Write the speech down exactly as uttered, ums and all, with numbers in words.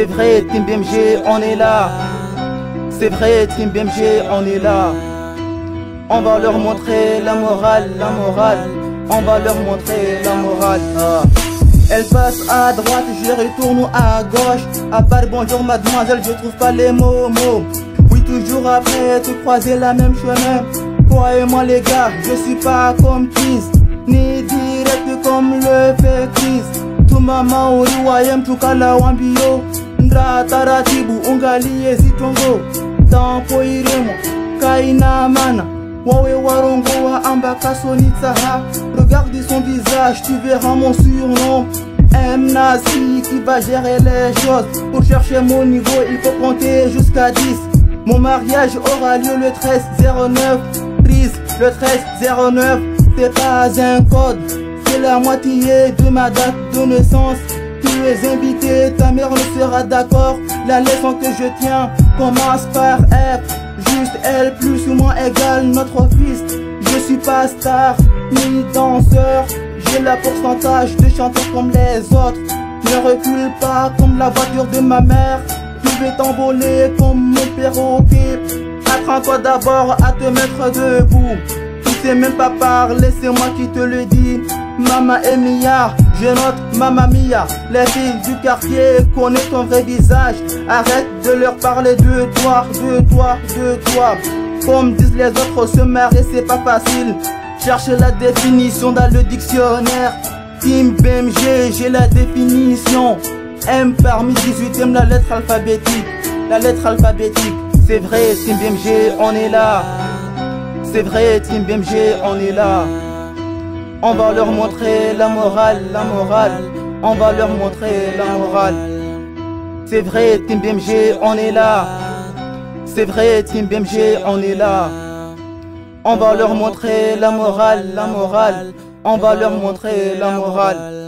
C'est vrai, Team B M G, on est là. C'est vrai, Team B M G, on est là. On va leur montrer la morale, la morale. On va leur montrer la morale. Ah. Elle passe à droite, je retourne à gauche. À part bonjour mademoiselle, je trouve pas les mots, mots. Oui, toujours après, te croiser la même chemin. Toi et moi les gars, je suis pas comme Chris, ni direct comme le fait Chris. Tu maman uri wayem tukala wambio. Ndra taratibu ungalie zitongo. Tampo iremo, kaina mana. Wawe warongo wa ambaka sonitsaha. Regarde son visage, tu verras mon surnom. M Nazi qui va gérer les choses. Pour chercher mon niveau, il faut compter jusqu'à dix. Mon mariage aura lieu le treize zéro neuf. Prise le treize zéro neuf. C'est pas un code, c'est la moitié de ma date de naissance. Tu es invité, ta mère ne sera d'accord. La leçon que je tiens commence par F. Juste elle plus ou moins égale notre fils. Je suis pas star ni danseur. J'ai le pourcentage de chanteurs comme les autres. Ne recule pas comme la voiture de ma mère. Tu veux t'envoler comme mon perroquet. Apprends-toi d'abord à te mettre debout. Tu sais même pas parler, c'est moi qui te le dis. Mama et Mia, je note Mamma Mia. Les filles du quartier connaissent ton vrai visage. Arrête de leur parler de toi, de toi, de toi. Comme disent les autres, se marier c'est pas facile. Cherche la définition dans le dictionnaire. Team B M G, j'ai la définition. M parmi dix-huit, aime la lettre alphabétique. La lettre alphabétique. C'est vrai, Team B M G, on est là. C'est vrai, Team B M G, on est là. On va leur montrer la morale, la morale. On va leur montrer la morale. C'est vrai, Team B M G, on est là. C'est vrai, Team B M G, on est là. On va leur montrer la morale, la morale. On va leur montrer la morale.